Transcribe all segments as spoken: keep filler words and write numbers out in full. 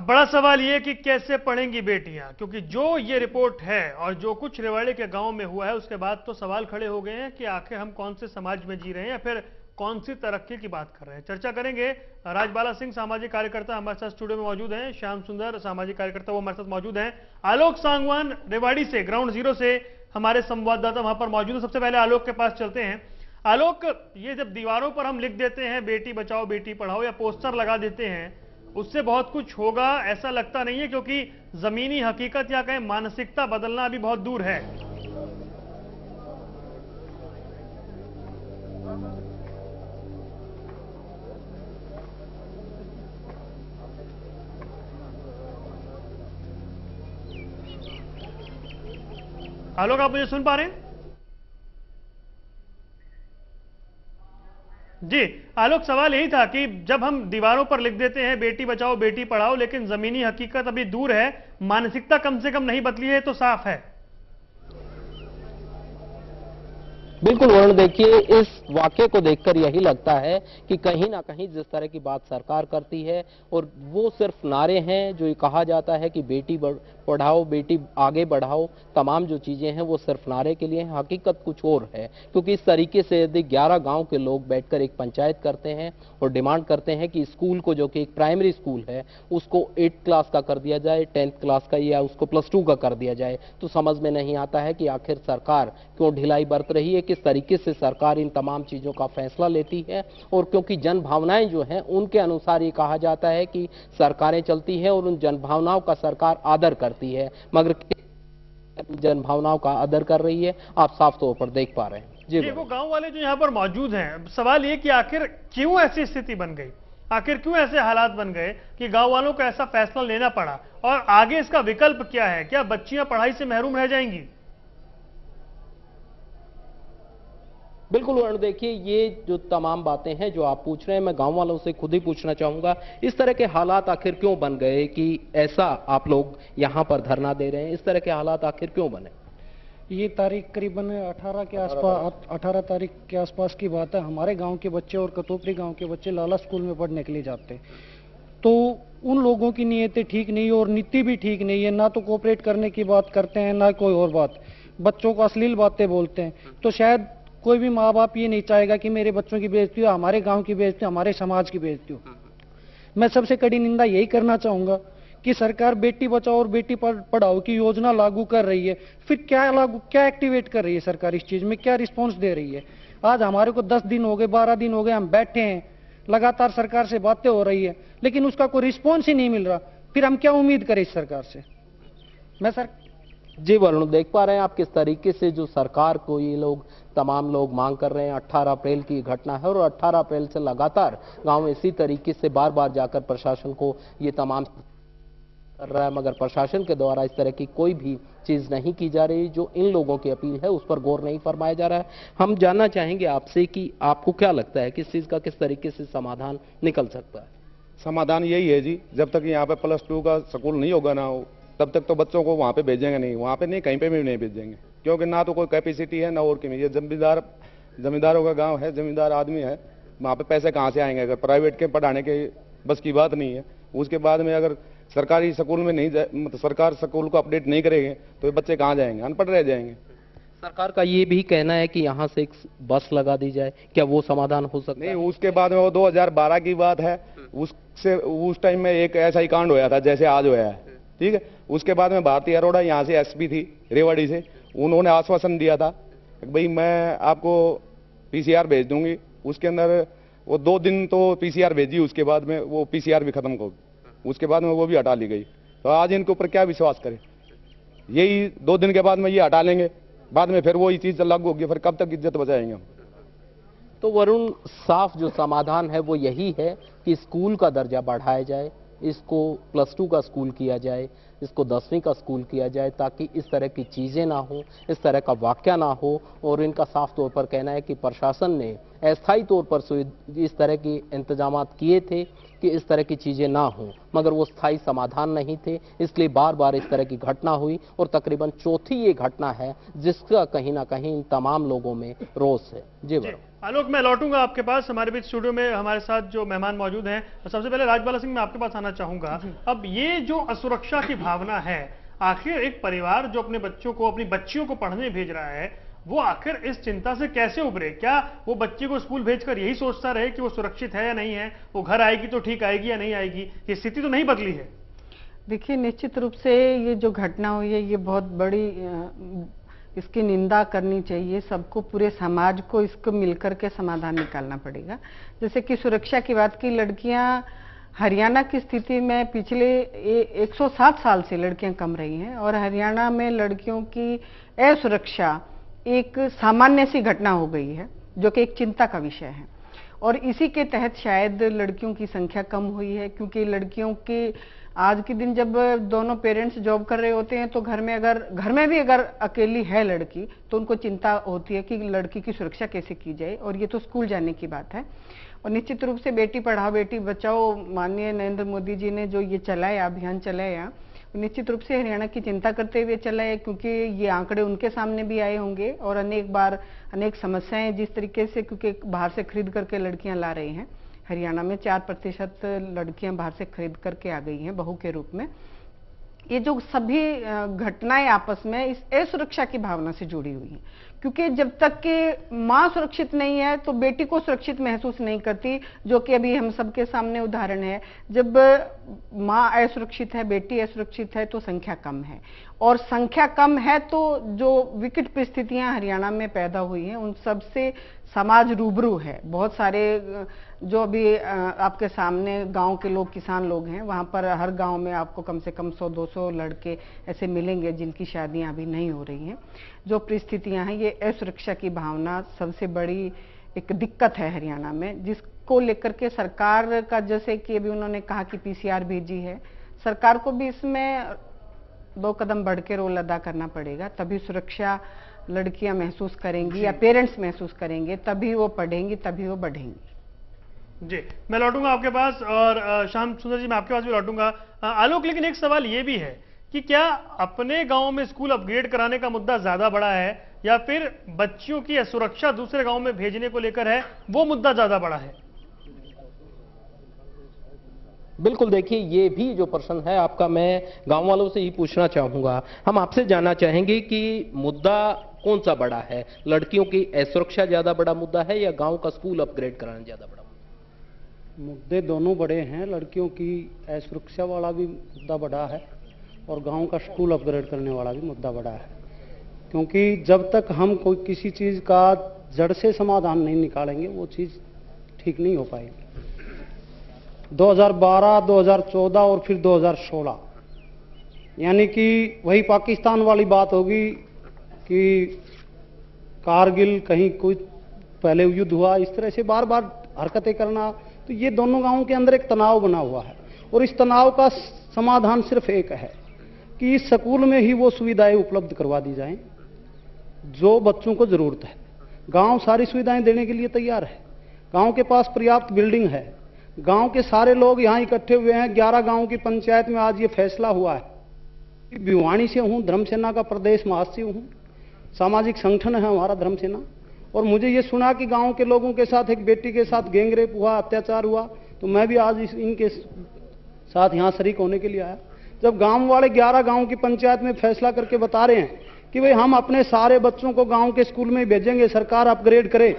बड़ा सवाल ये कि कैसे पढ़ेंगी बेटियां, क्योंकि जो ये रिपोर्ट है और जो कुछ रेवाड़ी के गांव में हुआ है उसके बाद तो सवाल खड़े हो गए हैं कि आखिर हम कौन से समाज में जी रहे हैं या फिर कौन सी तरक्की की बात कर रहे हैं। चर्चा करेंगे। राजबाला सिंह सामाजिक कार्यकर्ता हमारे साथ स्टूडियो में मौजूद हैं, श्याम सुंदर सामाजिक कार्यकर्ता वो हमारे साथ मौजूद हैं, आलोक सांगवान रेवाड़ी से ग्राउंड जीरो से हमारे संवाददाता वहां पर मौजूद है। सबसे पहले आलोक के पास चलते हैं। आलोक, ये जब दीवारों पर हम लिख देते हैं बेटी बचाओ बेटी पढ़ाओ या पोस्टर लगा देते हैं उससे बहुत कुछ होगा ऐसा लगता नहीं है, क्योंकि जमीनी हकीकत या कहें मानसिकता बदलना अभी बहुत दूर है। आलोक, आप मुझे सुन पा रहे हैं? जी आलोक, सवाल यही था कि जब हम दीवारों पर लिख देते हैं बेटी बचाओ बेटी पढ़ाओ लेकिन जमीनी हकीकत अभी दूर है, मानसिकता कम से कम नहीं बदली है, तो साफ है। बिल्कुल वरुण, देखिए इस वाक्य को देखकर यही लगता है कि कहीं ना कहीं जिस तरह की बात सरकार करती है और वो सिर्फ नारे हैं, जो ये कहा जाता है कि बेटी पढ़ाओ बेटी आगे बढ़ाओ, तमाम जो चीजें हैं वो सिर्फ नारे के लिए हैं, हकीकत कुछ और है। क्योंकि इस तरीके से यदि ग्यारह गांव के लोग बैठकर एक पंचायत करते हैं और डिमांड करते हैं कि स्कूल को, जो कि एक प्राइमरी स्कूल है, उसको एट्थ क्लास का कर दिया जाए, टेंथ क्लास का या उसको प्लस टू का कर दिया जाए, तो समझ में नहीं आता है कि आखिर सरकार क्यों ढिलाई बरत रही है, किस तरीके से सरकार इन तमाम चीजों का फैसला लेती है। और क्योंकि जन भावनाएं जो हैं उनके अनुसार ये कहा जाता है कि सरकारें चलती हैं और उन जन भावनाओं का सरकार आदर करती है, मगर जन भावनाओं का आदर कर रही है, आप साफ तौर पर देख पा रहे हैं। जी, वो गांव वाले जो यहाँ पर मौजूद हैं, सवाल ये कि आखिर क्यों ऐसी स्थिति बन गई, आखिर क्यों ऐसे हालात बन गए कि गांव वालों को ऐसा फैसला लेना पड़ा, और आगे इसका विकल्प क्या है? क्या बच्चियां पढ़ाई से महरूम रह जाएंगी? बिल्कुल वरुण, देखिए ये जो तमाम बातें हैं जो आप पूछ रहे हैं, मैं गांव वालों से खुद ही पूछना चाहूंगा, इस तरह के हालात आखिर क्यों बन गए कि ऐसा आप लोग यहां पर धरना दे रहे हैं? इस तरह के हालात आखिर क्यों बने? ये तारीख करीबन अठारह के आसपास अठारह तारीख के आसपास की बात है। हमारे गांव के बच्चे और कतोपरी गांव के बच्चे लाला स्कूल में पढ़ने के लिए जाते हैं, तो उन लोगों की नीयतें ठीक नहीं है और नीति भी ठीक नहीं है, ना तो कोऑपरेट करने की बात करते हैं ना कोई और बात, बच्चों को अश्लील बातें बोलते हैं। तो शायद कोई भी माँ बाप ये नहीं चाहेगा कि मेरे बच्चों की बेइज्जती हो, हमारे गांव की बेइज्जती, हमारे समाज की बेइज्जती हो। मैं सबसे कड़ी निंदा यही करना चाहूंगा कि सरकार बेटी बचाओ और बेटी पढ़ाओ की योजना लागू कर रही है, फिर क्या लागू क्या एक्टिवेट कर रही है सरकार? इस चीज में क्या रिस्पॉन्स दे रही है? आज हमारे को दस दिन हो गए, बारह दिन हो गए, हम बैठे हैं, लगातार सरकार से बातें हो रही है लेकिन उसका कोई रिस्पॉन्स ही नहीं मिल रहा, फिर हम क्या उम्मीद करें इस सरकार से? मैं सर जी वरुण, देख पा रहे हैं आप किस तरीके से जो सरकार को ये लोग तमाम लोग मांग कर रहे हैं। अठारह अप्रैल की घटना है और अठारह अप्रैल से लगातार गांव इसी तरीके से बार बार जाकर प्रशासन को ये तमाम कर रहा है, मगर प्रशासन के द्वारा इस तरह की कोई भी चीज नहीं की जा रही। जो इन लोगों की अपील है उस पर गौर नहीं फरमाया जा रहा है। हम जानना चाहेंगे आपसे कि आपको क्या लगता है किस चीज का किस तरीके से समाधान निकल सकता है? समाधान यही है जी, जब तक यहाँ पे प्लस टू का स्कूल नहीं होगा ना तब तक तो बच्चों को वहाँ पे भेजेंगे नहीं, वहाँ पे नहीं, कहीं पे भी नहीं भेजेंगे, क्योंकि ना तो कोई कैपेसिटी है ना और की। ये जमींदार जमींदारों का गांव है, जमींदार आदमी है, वहाँ पे पैसे कहाँ से आएंगे? अगर प्राइवेट के पढ़ाने के बस की बात नहीं है। उसके बाद में अगर सरकारी स्कूल में नहीं मतलब सरकार स्कूल को अपडेट नहीं करेंगे तो ये बच्चे कहाँ जाएंगे? अनपढ़ रह जाएंगे। सरकार का ये भी कहना है कि यहाँ से एक बस लगा दी जाए, क्या वो समाधान हो सकता है? नहीं, उसके बाद में वो दो हजार बारह की बात है, उससे उस टाइम में एक ऐसा ही कांड होया था जैसे आज होया है, ठीक है। उसके बाद में भारती अरोड़ा यहाँ से एसपी थी रेवाड़ी से, उन्होंने आश्वासन दिया था भाई मैं आपको पीसीआर भेज दूंगी। उसके अंदर वो दो दिन तो पीसीआर भेजी, उसके बाद में वो पीसीआर भी खत्म हो, उसके बाद में वो भी हटा ली गई। तो आज इनके ऊपर क्या विश्वास करें? यही दो दिन के बाद में ये हटा लेंगे, बाद में फिर वही चीज लागू होगी, फिर कब तक इज्जत बचाएंगे हम? तो वरुण, साफ जो समाधान है वो यही है कि स्कूल का दर्जा बढ़ाया जाए, इसको प्लस टू का स्कूल किया जाए, इसको दसवीं का स्कूल किया जाए, ताकि इस तरह की चीज़ें ना हो, इस तरह का वाकया ना हो। और इनका साफ तौर पर कहना है कि प्रशासन ने अस्थायी तौर पर इस तरह के इंतजाम किए थे कि इस तरह की चीजें ना हों, मगर वो स्थायी समाधान नहीं थे, इसलिए बार बार इस तरह की घटना हुई और तकरीबन चौथी ये घटना है जिसका कहीं ना कहीं इन तमाम लोगों में रोष है। जी वरुण। आलोक, मैं लौटूंगा आपके पास। हमारे बीच स्टूडियो में हमारे साथ जो मेहमान मौजूद हैं, सबसे पहले राजबाला सिंह, मैं आपके पास आना चाहूंगा। अब ये जो असुरक्षा की भावना है, आखिर एक परिवार जो अपने बच्चों को, अपनी बच्चियों को पढ़ने भेज रहा है, वो आखिर इस चिंता से कैसे उभरे? क्या वो बच्चे को स्कूल भेजकर यही सोचता रहे कि वो सुरक्षित है या नहीं है, वो घर आएगी तो ठीक आएगी या नहीं आएगी? ये स्थिति तो नहीं बदली है। देखिए, निश्चित रूप से ये जो घटना हुई है, ये बहुत बड़ी, इसकी निंदा करनी चाहिए सबको, पूरे समाज को इसको मिलकर के समाधान निकालना पड़ेगा। जैसे कि सुरक्षा की बात की, लड़कियां हरियाणा की स्थिति में पिछले एक सौ सात साल से लड़कियां कम रही हैं और हरियाणा में लड़कियों की असुरक्षा एक सामान्य सी घटना हो गई है, जो कि एक चिंता का विषय है। और इसी के तहत शायद लड़कियों की संख्या कम हुई है, क्योंकि लड़कियों के आज के दिन जब दोनों पेरेंट्स जॉब कर रहे होते हैं तो घर में अगर घर में भी अगर अकेली है लड़की तो उनको चिंता होती है कि लड़की की सुरक्षा कैसे की जाए, और ये तो स्कूल जाने की बात है। और निश्चित रूप से बेटी पढ़ाओ बेटी बचाओ माननीय नरेंद्र मोदी जी ने जो ये चलाया, अभियान चलाया, निश्चित रूप से हरियाणा की चिंता करते हुए चलाया, क्योंकि ये आंकड़े उनके सामने भी आए होंगे और अनेक बार अनेक समस्याएं जिस तरीके से, क्योंकि बाहर से खरीद करके लड़कियां ला रही हैं, हरियाणा में चार प्रतिशत लड़कियां बाहर से खरीद करके आ गई हैं बहू के रूप में। ये जो सभी घटनाएं आपस में इस असुरक्षा की भावना से जुड़ी हुई हैं, क्योंकि जब तक कि माँ सुरक्षित नहीं है तो बेटी को सुरक्षित महसूस नहीं करती, जो कि अभी हम सबके सामने उदाहरण है। जब माँ असुरक्षित है, बेटी असुरक्षित है तो संख्या कम है, और संख्या कम है तो जो विकट परिस्थितियां हरियाणा में पैदा हुई हैं उन सब से समाज रूबरू है। बहुत सारे जो अभी आपके सामने गांव के लोग, किसान लोग हैं, वहां पर हर गांव में आपको कम से कम सौ दो सौ लड़के ऐसे मिलेंगे जिनकी शादियां अभी नहीं हो रही हैं। जो परिस्थितियां हैं, ये असुरक्षा की भावना सबसे बड़ी एक दिक्कत है हरियाणा में, जिसको लेकर के सरकार का, जैसे कि अभी उन्होंने कहा कि पीसीआर भेजी है, सरकार को भी इसमें दो कदम बढ़ के रोल अदा करना पड़ेगा, तभी सुरक्षा लड़कियां महसूस करेंगी या पेरेंट्स महसूस करेंगे, तभी वो पढ़ेंगी, तभी वो बढ़ेंगी। जी, मैं लौटूंगा आपके पास, और श्याम सुंदर जी मैं आपके पास भी लौटूंगा। आलोक, लेकिन एक सवाल ये भी है कि क्या अपने गांव में स्कूल अपग्रेड कराने का मुद्दा ज्यादा बड़ा है, या फिर बच्चियों की सुरक्षा दूसरे गांव में भेजने को लेकर है, वो मुद्दा ज्यादा बड़ा है? बिल्कुल, देखिए, ये भी जो प्रश्न है आपका, मैं गांव वालों से ही पूछना चाहूंगा। हम आपसे जानना चाहेंगे कि मुद्दा कौन सा बड़ा है, लड़कियों की असुरक्षा ज्यादा बड़ा मुद्दा है या गांव का स्कूल अपग्रेड कराना ज्यादा बड़ा मुद्दा? मुद्दे दोनों बड़े हैं। लड़कियों की असुरक्षा वाला भी मुद्दा बड़ा है और गांव का स्कूल अपग्रेड करने वाला भी मुद्दा बड़ा है, क्योंकि जब तक हम कोई किसी चीज का जड़ से समाधान नहीं निकालेंगे वो चीज ठीक नहीं हो पाएगी। दो हज़ार बारह, दो हज़ार चौदह और फिर दो हज़ार सोलह, यानी कि वही पाकिस्तान वाली बात होगी कि कारगिल, कहीं कोई पहले युद्ध हुआ, इस तरह से बार बार हरकतें करना। तो ये दोनों गांवों के अंदर एक तनाव बना हुआ है, और इस तनाव का समाधान सिर्फ एक है कि इस स्कूल में ही वो सुविधाएं उपलब्ध करवा दी जाएं जो बच्चों को जरूरत है। गांव सारी सुविधाएं देने के लिए तैयार है, गांव के पास पर्याप्त बिल्डिंग है, गांव के सारे लोग यहाँ इकट्ठे हुए हैं। ग्यारह गांव की पंचायत में आज ये फैसला हुआ है। भिवानी से हूँ, धर्मसेना का प्रदेश महासचिव हूँ, सामाजिक संगठन है हमारा धर्मसेना, और मुझे ये सुना कि गांव के लोगों के साथ एक बेटी के साथ गैंगरेप हुआ, अत्याचार हुआ, तो मैं भी आज इस इनके साथ यहाँ शरीक होने के लिए आया। जब गांव वाले ग्यारह गांव की पंचायत में फैसला करके बता रहे हैं कि भाई हम अपने सारे बच्चों को गांव के स्कूल में भेजेंगे, सरकार अपग्रेड करे।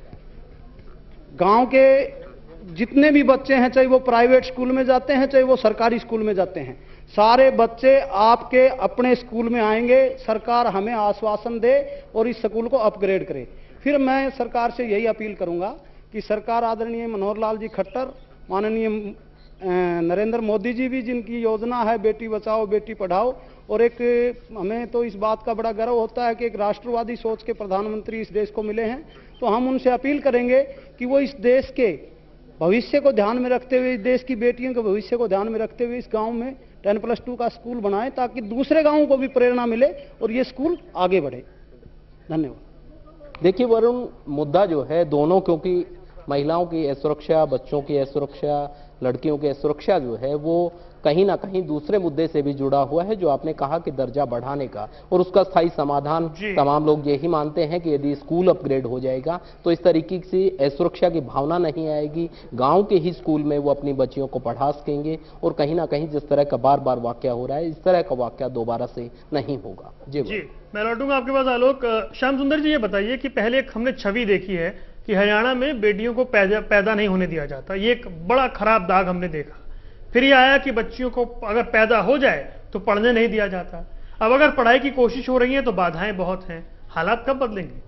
गांव के जितने भी बच्चे हैं, चाहे वो प्राइवेट स्कूल में जाते हैं चाहे वो सरकारी स्कूल में जाते हैं, सारे बच्चे आपके अपने स्कूल में आएंगे। सरकार हमें आश्वासन दे और इस स्कूल को अपग्रेड करे। फिर मैं सरकार से यही अपील करूंगा कि सरकार, आदरणीय मनोहर लाल जी खट्टर, माननीय नरेंद्र मोदी जी भी, जिनकी योजना है बेटी बचाओ बेटी पढ़ाओ, और एक हमें तो इस बात का बड़ा गर्व होता है कि एक राष्ट्रवादी सोच के प्रधानमंत्री इस देश को मिले हैं, तो हम उनसे अपील करेंगे कि वो इस देश के भविष्य को ध्यान में रखते हुए, इस देश की बेटियों के भविष्य को ध्यान में रखते हुए इस गांव में टेन प्लस टू का स्कूल बनाएं, ताकि दूसरे गांवों को भी प्रेरणा मिले और ये स्कूल आगे बढ़े। धन्यवाद। देखिए वरुण, मुद्दा जो है दोनों, क्योंकि महिलाओं की असुरक्षा, बच्चों की असुरक्षा, लड़कियों की सुरक्षा जो है वो कहीं ना कहीं दूसरे मुद्दे से भी जुड़ा हुआ है, जो आपने कहा कि दर्जा बढ़ाने का, और उसका स्थायी समाधान तमाम लोग यही मानते हैं कि यदि स्कूल अपग्रेड हो जाएगा तो इस तरीके से असुरक्षा की भावना नहीं आएगी, गांव के ही स्कूल में वो अपनी बच्चियों को पढ़ा सकेंगे और कहीं ना कहीं जिस तरह का बार बार वाकया हो रहा है इस तरह का वाकया दोबारा से नहीं होगा। जी जी मैं लौटूंगा आपके पास आलोक। श्याम सुंदर जी ये बताइए कि पहले एक हमने छवि देखी है कि हरियाणा में बेटियों को पैदा पैदा नहीं होने दिया जाता, ये एक बड़ा खराब दाग हमने देखा। फिर ये आया कि बच्चियों को अगर पैदा हो जाए तो पढ़ने नहीं दिया जाता। अब अगर पढ़ाई की कोशिश हो रही है तो बाधाएं बहुत हैं। हालात कब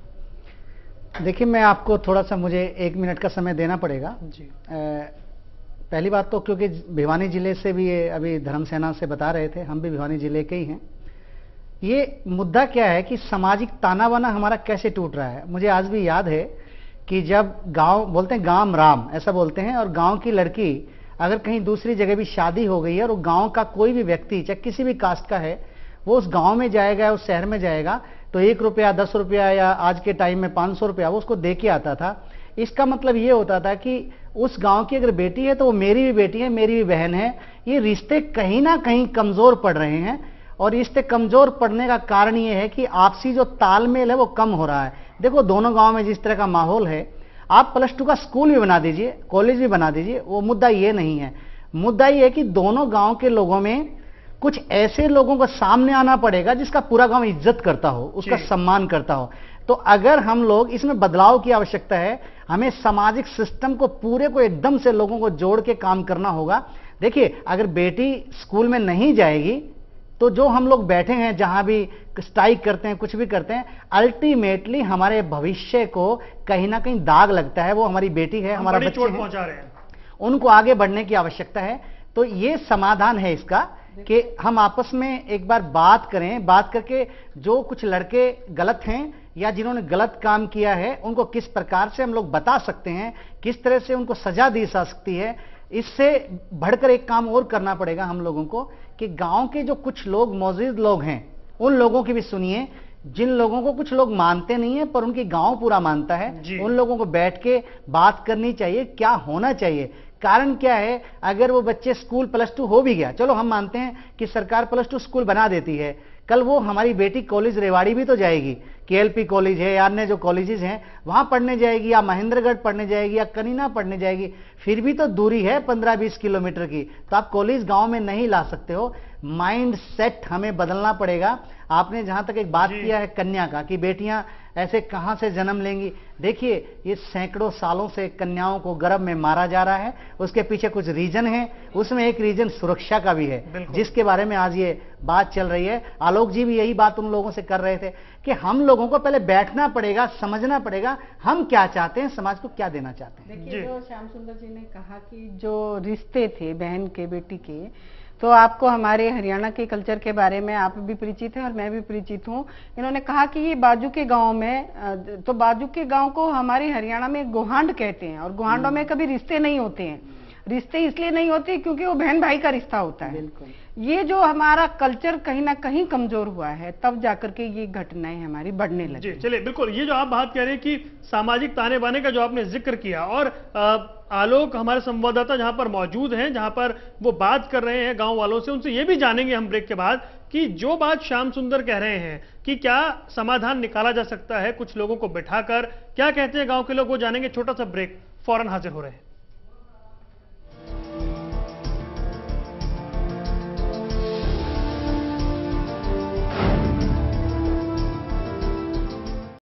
बदलेंगे? देखिए, मैं आपको थोड़ा सा, मुझे एक मिनट का समय देना पड़ेगा जी। आ, पहली बात तो क्योंकि भिवानी जिले से भी ये अभी धर्मसेना से बता रहे थे, हम भी भिवानी जिले के ही हैं। ये मुद्दा क्या है कि सामाजिक ताना बाना हमारा कैसे टूट रहा है। मुझे आज भी याद है कि जब गांव, बोलते हैं गांव राम ऐसा बोलते हैं, और गांव की लड़की अगर कहीं दूसरी जगह भी शादी हो गई है और वो गांव का कोई भी व्यक्ति चाहे किसी भी कास्ट का है वो उस गांव में जाएगा, उस शहर में जाएगा तो एक रुपया, दस रुपया या आज के टाइम में पाँच सौ रुपया वो उसको दे के आता था। इसका मतलब ये होता था कि उस गांव की अगर बेटी है तो वो मेरी भी बेटी है, मेरी भी बहन है। ये रिश्ते कहीं ना कहीं कमजोर पड़ रहे हैं, और रिश्ते कमजोर पड़ने का कारण ये है कि आपसी जो तालमेल है वो कम हो रहा है। देखो, दोनों गांव में जिस तरह का माहौल है, आप प्लस टू का स्कूल भी बना दीजिए, कॉलेज भी बना दीजिए, वो मुद्दा ये नहीं है। मुद्दा ये है कि दोनों गांव के लोगों में कुछ ऐसे लोगों को सामने आना पड़ेगा जिसका पूरा गांव इज्जत करता हो, उसका सम्मान करता हो। तो अगर हम लोग, इसमें बदलाव की आवश्यकता है, हमें सामाजिक सिस्टम को पूरे को एकदम से लोगों को जोड़ के काम करना होगा। देखिए, अगर बेटी स्कूल में नहीं जाएगी तो जो हम लोग बैठे हैं, जहां भी स्ट्राइक करते हैं, कुछ भी करते हैं, अल्टीमेटली हमारे भविष्य को कहीं ना कहीं दाग लगता है। वो हमारी बेटी है, हमारा बच्चा है, पहुंचा रहे हैं, उनको आगे बढ़ने की आवश्यकता है। तो ये समाधान है इसका कि हम आपस में एक बार बात करें, बात करके जो कुछ लड़के गलत हैं या जिन्होंने गलत काम किया है उनको किस प्रकार से हम लोग बता सकते हैं, किस तरह से उनको सजा दी जा सकती है। इससे बढ़कर एक काम और करना पड़ेगा हम लोगों को कि गांव के जो कुछ लोग, मौजूद लोग हैं, उन लोगों की भी सुनिए। जिन लोगों को कुछ लोग मानते नहीं है पर उनकी गांव पूरा मानता है, उन लोगों को बैठ के बात करनी चाहिए, क्या होना चाहिए, कारण क्या है। अगर वो बच्चे स्कूल प्लस टू हो भी गया, चलो हम मानते हैं कि सरकार प्लस टू स्कूल बना देती है, कल वो हमारी बेटी कॉलेज रेवाड़ी भी तो जाएगी, केएलपी कॉलेज है या अन्य जो कॉलेजेस हैं वहां पढ़ने जाएगी, या महेंद्रगढ़ पढ़ने जाएगी, या कनीना पढ़ने जाएगी, फिर भी तो दूरी है पंद्रह बीस किलोमीटर की। तो आप कॉलेज गांव में नहीं ला सकते हो। माइंड सेट हमें बदलना पड़ेगा। आपने जहां तक एक बात किया है कन्या का कि बेटियां ऐसे कहां से जन्म लेंगी, देखिए ये सैकड़ों सालों से कन्याओं को गर्भ में मारा जा रहा है। उसके पीछे कुछ रीजन है, उसमें एक रीजन सुरक्षा का भी है, जिसके बारे में आज ये बात चल रही है। आलोक जी भी यही बात उन लोगों से कर रहे थे कि हम लोगों को पहले बैठना पड़ेगा, समझना पड़ेगा हम क्या चाहते हैं, समाज को क्या देना चाहते हैं। देखिए, जो श्याम सुंदर जी ने कहा कि जो रिश्ते थे बहन के, बेटी के, तो आपको हमारे हरियाणा के कल्चर के बारे में आप भी परिचित हैं और मैं भी परिचित हूँ। इन्होंने कहा कि ये बाजू के गांव में, तो बाजू के गांव को हमारे हरियाणा में गोहांड कहते हैं, और गोहांडों में कभी रिश्ते नहीं होते हैं। रिश्ते इसलिए नहीं होते क्योंकि वो बहन भाई का रिश्ता होता है। ये जो हमारा कल्चर कहीं ना कहीं कमजोर हुआ है, तब जाकर के ये घटनाएं हमारी बढ़ने लगी। चलिए, बिल्कुल, ये जो आप बात कह रहे हैं कि सामाजिक ताने बाने का जो आपने जिक्र किया, और आ, आलोक हमारे संवाददाता जहां पर मौजूद हैं, जहां पर वो बात कर रहे हैं गांव वालों से, उनसे ये भी जानेंगे हम ब्रेक के बाद कि जो बात श्याम सुंदर कह रहे हैं कि क्या समाधान निकाला जा सकता है कुछ लोगों को बिठाकर, क्या कहते हैं गांव के लोग, वो जानेंगे। छोटा सा ब्रेक, फौरन हाजिर हो रहे हैं।